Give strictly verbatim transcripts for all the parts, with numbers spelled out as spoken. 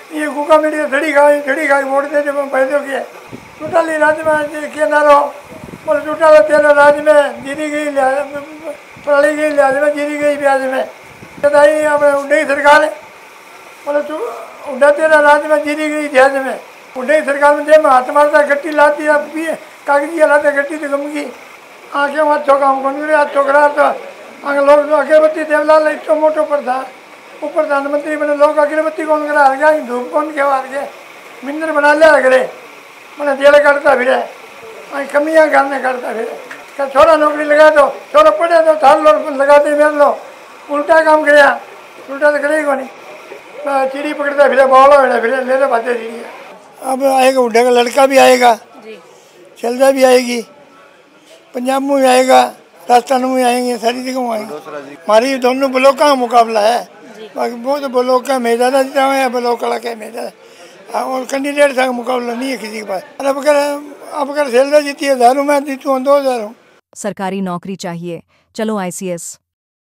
ये कुका मीडिया थड़ी खाई थड़ी खाई वोट दे जब पैदों की टोटली राज्य में के ना रहो बोले टोटल तेरह राज्य में जीरी गई पढ़ाई गई लिहाज में जीरी गई ब्याज में बताइए अपने उड्डे सरकार बोले तू उड्डा तेरह राज्य में जीरी गई लिहाज में उड्डे सरकार में जब हाथ मारता गट्टी लाती है पिए कागजी लाते गट्टी तो गम की आँखें में अच्छो काम कौन करे अच्छो करा तो आगे लोग अगरबत्ती देवलाल इतो मोटो पर था वो प्रधानमंत्री बने लोग अगरबत्ती कौन करा गया धूप कौन के वार के मिंदर बना लिया अगले मैंने जेल करता फिर कमियाँ करने करता फिर क्या छोरा नौकरी लगा दो छोरा पढ़े तो थाल लो लगाते मेरे लो उल्टा काम किया उल्टा तो करेगा नहीं चिड़ी पकड़ता फिर बॉलो फिर ले लो बातें चिड़ी अब आएगा उड्डे का लड़का भी आएगा शैलजा भी आएगी पंजाब में भी आएगा राजस्थान में आएंगे सारी जगह आएंगे हमारी दोनों ब्लॉक का मुकाबला है बाकी बहुत ब्लॉक का मैं ज़्यादा जीता हूँ या ब्लॉक का क्या मैं ज़्यादा और कैंडिडेट का मुकाबला नहीं है किसी के पास अब अगर अब अगर शैलजा जीती है हज़ारों में जीतू हूँ दो हज़ार हूँ सरकारी नौकरी चाहिए चलो I C S.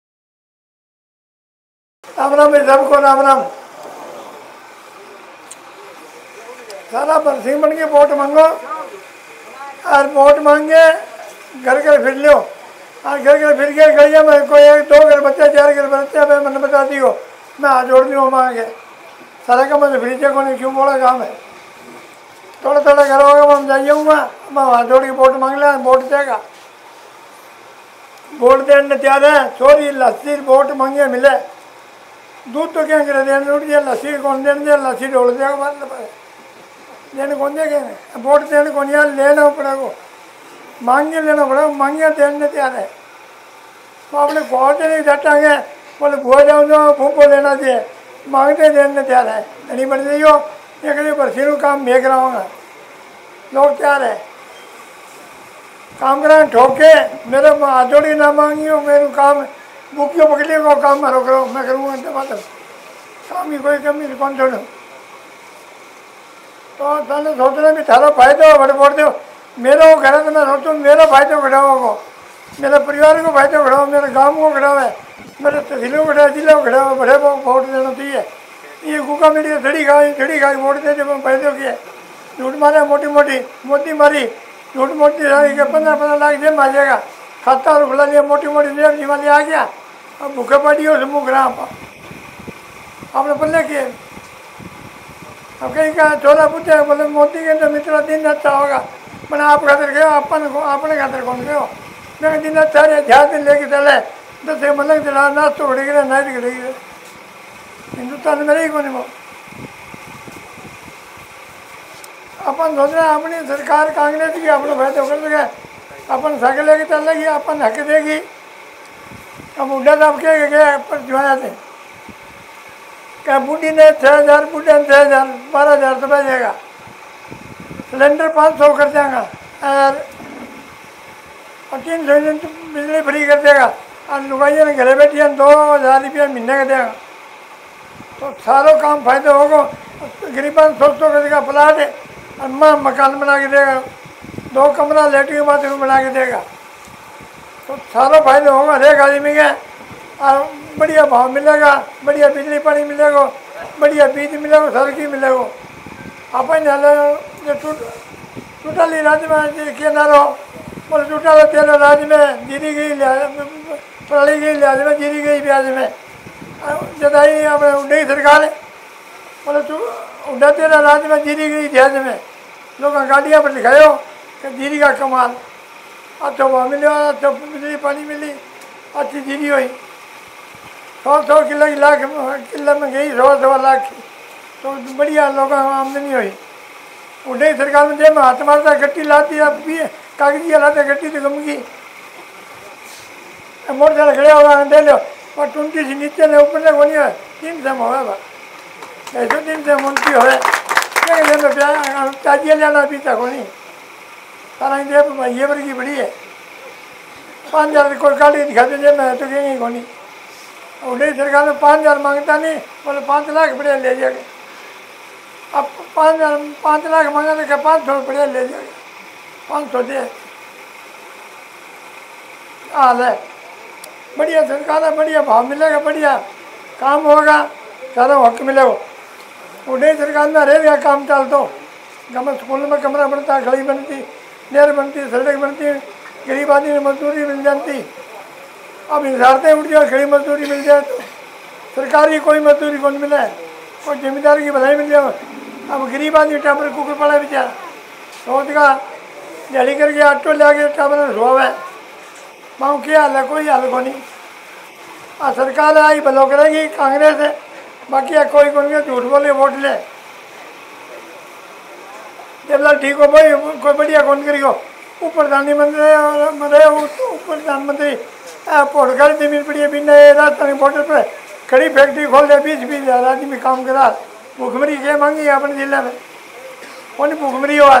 Ram Ram सबको राम राम सारा बरसिंह बन के वोट मांगो और वोट मांगे घर घर फिर लो और घर घर फिर के गलिया में कोई एक दो घर बच्चे चार घर बच्चे मैं मैंने बता दी हो मैं हाथ जोड़ दी हूँ मांगे सारा का मैं फ्रीजे को नहीं क्यों बोला काम है थोड़ा थोड़ा घर होगा मैं जाइए हूँ मैं हाथ जोड़ के वोट मांग लिया वोट देगा वोट देने तैयार है छोरी लस्सी वोट मांगे मिले दूध तो क्या करे देने उठ दिया लस्सी कौन देने दिया लस्सी ढोल देगा मतलब देने कौन देगा वोट देने कौन यार लेना पड़ेगा मांगे लेना पड़ेगा मांगे देने तैयार है तो अपने बहुत नहीं जटाएंगे बोले भूआ जाऊँ जो भूपो लेना चाहिए मांगते देने तैयार है नहीं बन रही हो ये कभी बरसीनू काम भेज रहा हूँगा लोग तैयार है काम करा ठोके मेरे हाथोड़ी ना मांगी हो मेरे काम बुकियों पकड़िए को काम मारो करो मैं करूँगा मतलब काम की कोई कमी नहीं कौन छोड़ो तो थाने सोचना भी थारा फायदा हो बड़े बोल दो मेरा वो घर है तो मैं सोचूँ मेरा फायदा खड़ाओ को मेरे परिवार को फायदा खड़ाओ मेरे गाँव को खड़ाओ है मेरे तहसीलों को खड़ा जिले को खड़ा बड़े वोट देना चाहिए ये कुका मीडिया थड़ी खाई थड़ी खाई वोट दे जब पैदों की झूठ मारे मोटी मोटी मोदी मारी झूठ मोटी के पंद्रह पंद्रह लाख जेब में आ जाएगा खाता और खुला लिया मोटी मोटी जेब जी वाली आ गया अब भूखे पड़ी हो मुँह रहा आपने पल्ले किए अब कहीं का छोरा पूछे बोले मोदी के तो मित्र दिन अच्छा होगा मैंने आप खातर गए अपन अपने खातर कौन गए मैं दिन अच्छा रहे ध्यान दिन लेके चले दस मतलब चला नाच तो घड़े गिरे नाइट घड़े गिरे हिंदुस्तान में रही कौन वो अपन सोच रहे अपनी सरकार कांग्रेस की अपने फायदे कर सके अपन साइकिल लेके चल रही अपन हक देगी अब बुढ़ा साहब के गए पर जुआया थे क्या बूढ़ी ने छः हज़ार बूढ़े ने छः हज़ार बारह हज़ार तो बचेगा सिलेंडर पाँच सौ कर देगा और और तीन सौ यूनिट बिजली फ्री कर देगा और लुगाइया ने घरे बैठी दो हज़ार रुपया महीने का देगा तो सारों काम फायदे होगा गरीबान सौ सौ का देगा प्लाट है और माँ मकान बना के देगा दो कमरा लेटरिन बाथरूम बना के देगा तो सारों फायदे होगा हर एक आदमी के और बढ़िया भाव मिलेगा बढ़िया बिजली पानी मिलेगा बढ़िया बीज मिलेगा सड़की मिलेगा अपन जो टोटली राज्य में के ना रहो बोले टोटल तेरह राज्य में जीरी गई पढ़ाई गई लिहाज में जीरी गई ब्याज में जताई अपने उड्डे सरकार बोले तू उड्डा तेरह राज्य में जीरी गई लिहाज में लोग गाड़ियाँ पर लिखाए हो कि जीरी का कमाल अच्छा भाव मिले अच्छा बिजली पानी मिली अच्छी जीरी हुई सौ सौ किलो की लाख किलो में गई सौ सवा लाख की तो बढ़िया लोगों को आमदनी हुई उड्डे सरकार में जब हाथ मारता गट्टी लाती है पिए कागजी लाते गट्टी तो गम की मोटरसाइकिल खड़े होगा दे लो और ट्वेंटी से नीचे ने ऊपर से कोनी है तीन सौ होगा ऐसे तीन सौ मुंशी हो चाजिए लेना पीता कोनी सारा जेब ये वर्गी बड़ी है पाँच हज़ार कोई गाड़ी दिखाते जेब में तो कहेंगे कोनी उड्डे सरकार में पाँच हज़ार मांगता नहीं बोले पाँच लाख बढ़िया ले जाएगा अब पाँच हज़ार पाँच लाख मांगा तो क्या पाँच सौ बढ़िया ले जाएगा पाँच सौ दे हाल है बढ़िया सरकार है बढ़िया भाव मिलेगा बढ़िया काम होगा सारा हक मिलेगा उन्हें सरकार में रहेगा काम चल तो गम स्कूल में कमरा बनता, गली बनती, नहर बनती, सड़क बनती, गरीब आदमी ने मजदूरी मिल जाती। अब इशारतें उठ जाए, खड़ी मजदूरी मिल जाए तो सरकारी कोई मजदूरी कौन मिले, कोई जिम्मेदार की भलाई मिल जाए। अब गरीब आदमी टाबर कुकर पड़ा बेचारा, रोज का दिहाड़ी करके ऑटो ले आके टाबर सोवे, माँ क्या हाल है, कोई हाल को नहीं। आ सरकार आई भलो करेगी कांग्रेस है, बाकी कोई कौन के झूठ बोले वोट ले जब ठीक हो भाई, कोई बढ़िया कौन करियो। वो प्रधानमंत्री वो प्रधानमंत्री पोटकर जमीन पड़ी है बिना राजस्थानी बॉर्डर पर खड़ी फैक्ट्री खोल दे, बीस बीस हजार आदमी काम करा, भूखमरी क्या मांगी है अपने जिले में, कौन भूखमरी हो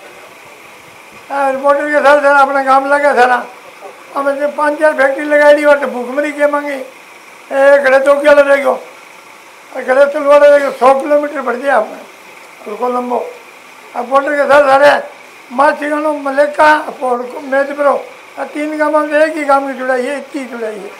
बॉर्डर के साथ सारा अपना काम लगा सारा। अब पाँच चार फैक्ट्री लगाई हो तो भूखमरी क्या मांगी, खड़े तो क्या लड़ेगो, खड़े तलवाड़ रहेगा सौ किलोमीटर बढ़ जाए अपने उनको लंबो। अब बॉर्डर के साथ सारे माँ चिकनो मलेका मेजपुरो तीन गाँव में एक ही गाँव की जुड़ाई है, इतनी जुड़ाई है।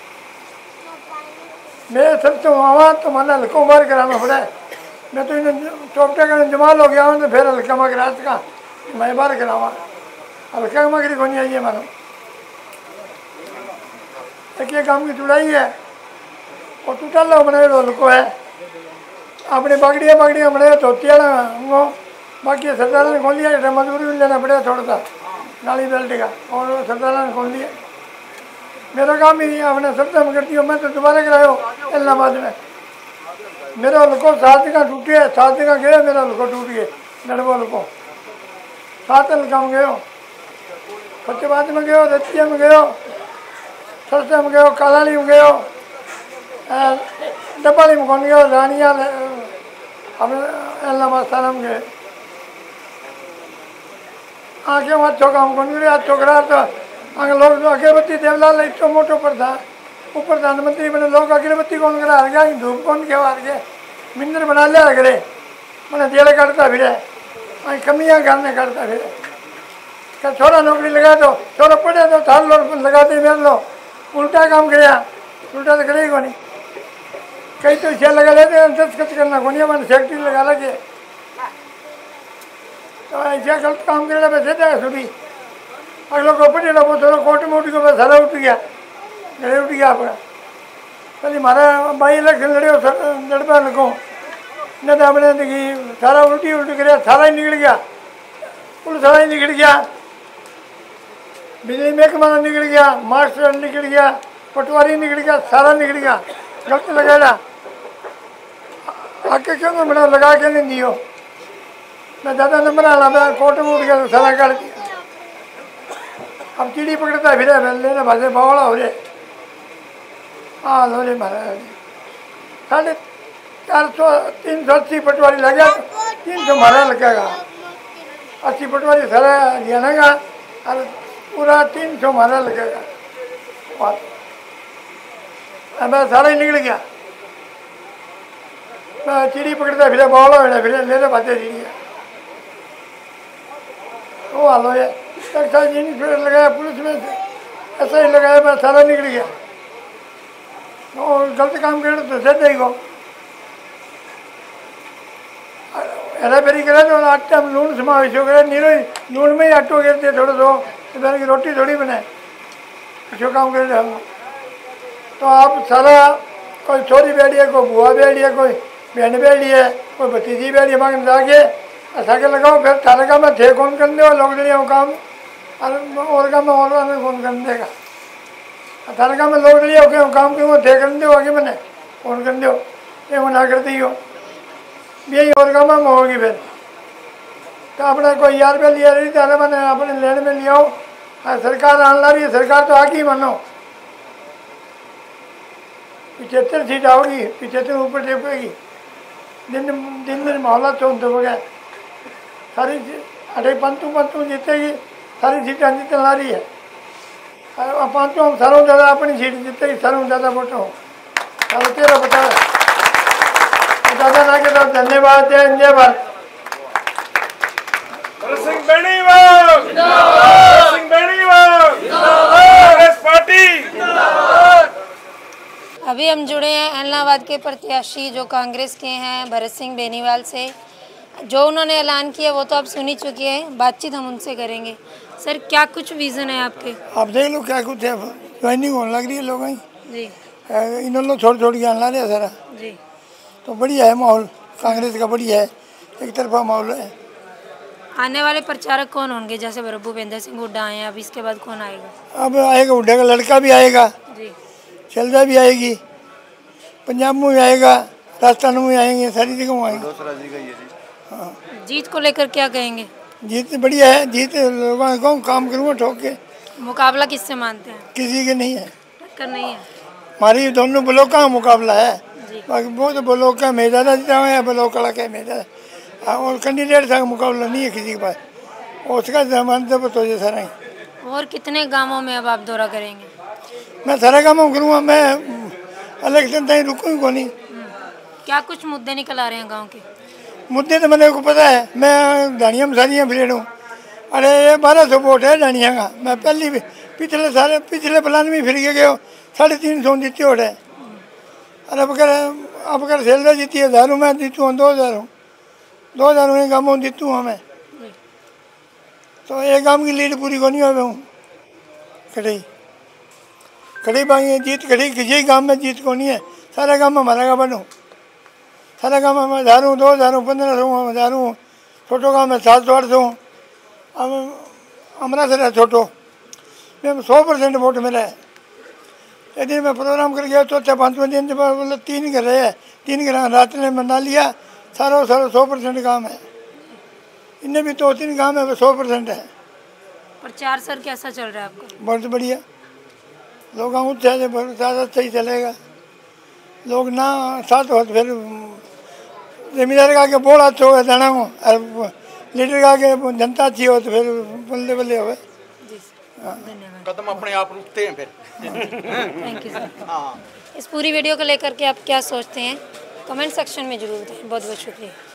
मैं सब तो वहाँ तो माना हल्का बार कराना पड़ा है, मैं तो इन्हें चौपटे का जमाल हो गया हूँ तो फिर हल्का मगर आज का मैं बार करावा, हल्का मगरी को नहीं आई है मानो। एक ये काम की जुड़ाई है और टूटा लो बने हल्को है, अपनी पगड़िया पगड़िया बने धोतिया वो बाकी सरदार ने खोल दिया, मजदूरी भी लेना पड़ेगा थोड़ा सा नाली बेल्ट का, और सरदार ने खोल दिया। मेरा काम ही अपने सबसे में करती हूँ, मैं तो दोबारा करायो इलाहाबाद में, मेरा हल्को सात जगह टूटे, सात जगह गए मेरा हल्को टूट गए, लड़बो हल्को सात हल्का में गयो, फतेहाबाद में गयो, रतिया में गयो, सरसा में गयो, कालाली में गयो, डब्बाली में कौन गयो, रानिया अपने इलाहाबाद सारा में गए। आगे वहाँ चौका हम कौन करे, चौकरा तो आगे लोग तो अगरबत्ती देवलाल इतो मोटो पर था, वो प्रधानमंत्री बने, लोग अगरबत्ती कौन करा गया, धूप कौन के हार गए, मिंदर बना लिया अगले मैंने जेल काटता फिर कमियाँ करने करता फिर क्या छोरा नौकरी लगा दो, छोरा पढ़े तो थाल लो लगाते मेरे लो, उल्टा काम किया, उल्टा तो करेगी नहीं। कई तो छः लगा लेते हैं, दस खर्च करना को नहीं, मैंने फैक्ट्री लगा लगे तो ऐसा गलत काम करे वैसे जाए सुबह अगले को पढ़े वो थोड़ा कोट में उठ गया, सारा उठ गया, गले उठ गया आपका। पहले हमारा बाई इलेक्शन लड़े लड़पा लगो न तो अपने देखी सारा उल्टी उल्टी कर सारा ही निकल गया, पुलिस सारा ही निकल गया, बिजली महकमा निकल गया, मास्टर निकल गया, पटवारी निकल गया, सारा निकल गया, गलत लगाया आके क्यों बना लगा के नहीं दियो। मैं ज़्यादा नंबर आना मैं कोर्ट में उठ गया तो सारा कर दिया। अब चिड़ी पकड़ता फिर लेने भाषे बावड़ा हो जाए, हाँ लो रे महाराज साढ़े चार सौ तीन सौ अस्सी पटवारी लगे तो तीन सौ मारा लगेगा, अस्सी पटवारी सारा हरियाणा का और पूरा तीन सौ मारा लगेगा। अब सारा ही निकल गया, मैं चिड़ी पकड़ता फिर बावड़ा हो फिर लेने भाषे चिड़ी वो हालो है। एक्साइज इंस्पेक्टर लगाया पुलिस में ऐसा ही लगाया, मैं सारा निकल गया। और गलत काम करे तो सह जाएगा, हेरा फेरी करे तो आटा में लून समावेश हो गया, नीरो लून में ही आटो गिरते थोड़ा सो इधर की रोटी थोड़ी बनाए जो काम करे हम। तो आप सारा कोई छोरी बैठी है, कोई बुआ बैठी है, कोई बहन बैठी है, कोई भतीजी बैठी है, मांग जाके ऐसा के लगाओ फिर थारे का मैं थे कौन कर दे लोग दे काम और का मैं और कौन कर देगा, थारे का मैं लोग दिया ओके काम क्यों थे कर दो आगे मैंने कौन कर दो ये मना करती हो यही और काम में होगी फिर। तो अपना कोई यार रुपया लिया रही थारे मैंने अपने लेने में लिया हो, सरकार आने ला रही है, सरकार तो आगे मानो पिछहत्तर सीट आओगी, पिछहत्तर ऊपर टेपेगी, दिन दिन दिन मोहल्ला चौंध हो गया, सारी अरे पंतु पंतु जीतेगी, सारी सीटें जीतने ला रही है। पाँचों हम सारों ज़्यादा अपनी सीट जीतेगी, सारों ज़्यादा वोट हो सारों तेरह बता दादा ना के साथ धन्यवाद जय जय भारत। सिंह बेनीवाल सिंह बेनीवाल कांग्रेस पार्टी अभी हम जुड़े हैं एलनाबाद के प्रत्याशी जो कांग्रेस के हैं भरत सिंह बेनीवाल से। जो उन्होंने ऐलान किया वो तो आप सुन ही चुके हैं, बातचीत हम उनसे करेंगे। सर क्या कुछ विज़न है आपके? आप देख लो क्या कुछ है, ज्वाइनिंग होने लग रही है लोगों की जी इन लोग छोड़ छोड़ के आना रहे सारा, जी। तो बढ़िया है माहौल कांग्रेस का, बढ़िया है, एक तरफा माहौल है। आने वाले प्रचारक कौन होंगे? जैसे भूपेंद्र सिंह हुड्डा आए हैं, अब इसके बाद कौन आएगा? अब आएगा हुड्डा का लड़का भी आएगा, जी शैलजा भी आएगी, पंजाब में भी आएगा, राजस्थान में भी आएंगे, सारी जगह आएंगे। हाँ जीत को लेकर क्या कहेंगे? जीत बढ़िया है, जीत लोगों को काम करूँगा ठोक के। मुकाबला किससे मानते हैं? किसी के नहीं है, टक्कर नहीं है। हमारी दोनों ब्लॉक का मुकाबला है, जी बाकी बहुत ब्लॉक का मैं ज़्यादा जीता हुआ है, ब्लॉक का क्या मैं ज़्यादा, और कैंडिडेट का मुकाबला नहीं है किसी के पास, उसका जमान तो तो ये सारा ही। और कितने गांवों में अब आप दौरा करेंगे? मैं सारा काम करूँगा, मैं इलेक्शन तक रुकूँ को नहीं। क्या कुछ मुद्दे निकल आ रहे हैं गांव के? मुद्दे तो मैंने को पता है, मैं दानिया में सारियाँ फिर हूँ। अरे ये बारह सौ वोट है दानिया का, मैं पहली भी पिछले सारे पिछले प्लान में फिर के गए, साढ़े तीन सौ जीती वोट है। अरे अब अगर अब अगर सेल्दा जीती है हज़ारों, मैं जीतू हूँ दो हज़ार हूँ, दो हज़ार में गाँव में जीतू हूँ मैं, तो एक गाँव की लीड पूरी को नहीं हुए हूँ। कड़ी कड़ी बागी जीत कड़ी किसी गाँव में जीत को नहीं है, सारा गाँव में हमारा का बनूँ, सारा गाँव में हज़ार हूँ, दो हज़ार हूँ, पंद्रह सौ हूँ, हज़ार हूँ, छोटो गाँव में सात सौ आठ सौ हूँ। अब हमारा सर है छोटो में सौ परसेंट वोट मिला है। यदि मैं प्रोग्राम कर गया चौथे पाँचवें दिन जब बोले तीन घर है, तीन घर रात ने मना लिया, सारा सारा सौ परसेंट काम है। इनमें भी दो तीन काम है सौ परसेंट है। प्रचार सर कैसा चल रहा है आपका? बहुत बढ़िया, लोग उत्साह से बहुत ज़्यादा सही चलेगा। लोग ना साथ हो तो फिर जमींदार का आगे बोल अच्छे हो जाना हो, और लीडर का आगे जनता अच्छी हो तो फिर बल्ले बल्ले हो। धन्यवाद। कदम अपने आप रुकते हैं फिर। Thank you sir. इस पूरी वीडियो को लेकर के आप क्या सोचते हैं कमेंट सेक्शन में जरूर बताएं। बहुत बहुत शुक्रिया।